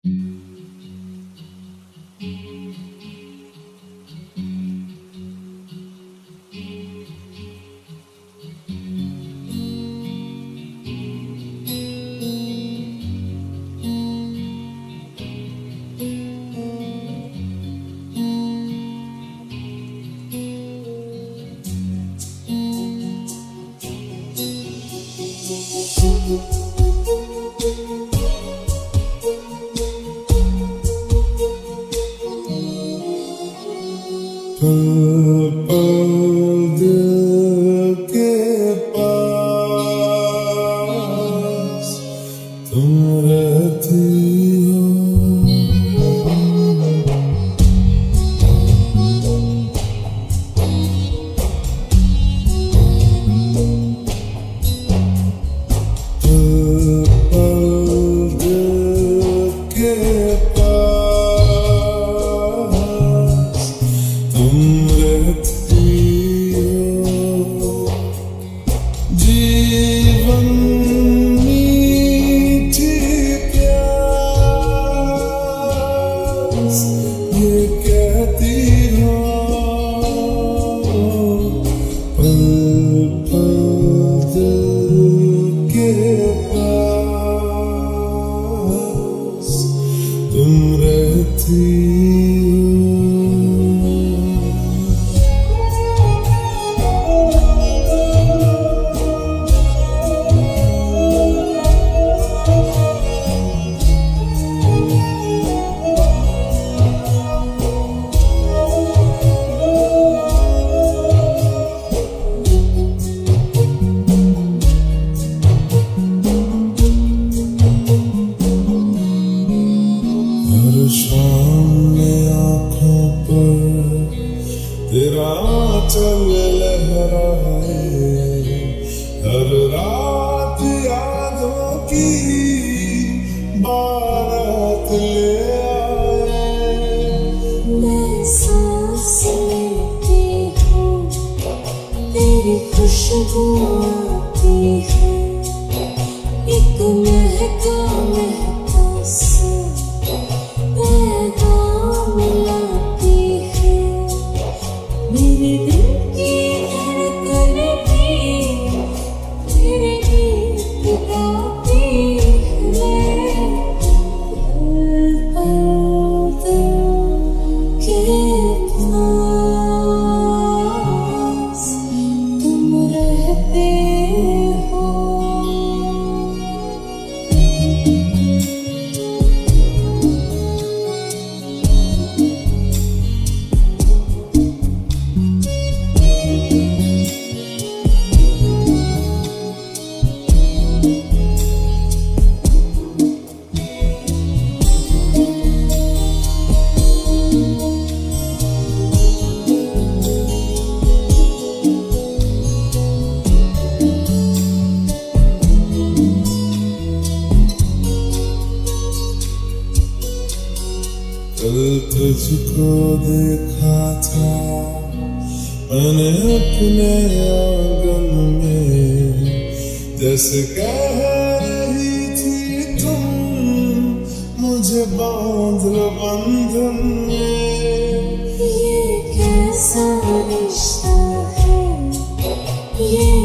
दिल के पास तुम रहती हो, दिल के पास तुम रहती हो। जीवन मीठी प्यास ये कहती हो, पल पल दिल के पास तुम रहती हो। हर शाम में आँखों पर तेरा आँचल लहराए, हर रात यादों की बारात ले आए। मैं सांस लेती हूँ, तेरी खुशबू आती है, एक महका महका सा पैगाम लाती है। मेरे दिल की धड़कन भी तेरे गीत गाती है। पल के पास तुम रहते हो। कल तुझको देखा था मैंने अपने आंगन में, जैसे कह रही थी तुम मुझे बांध लो बंधन में। ये कैसा रिश्ता है, ये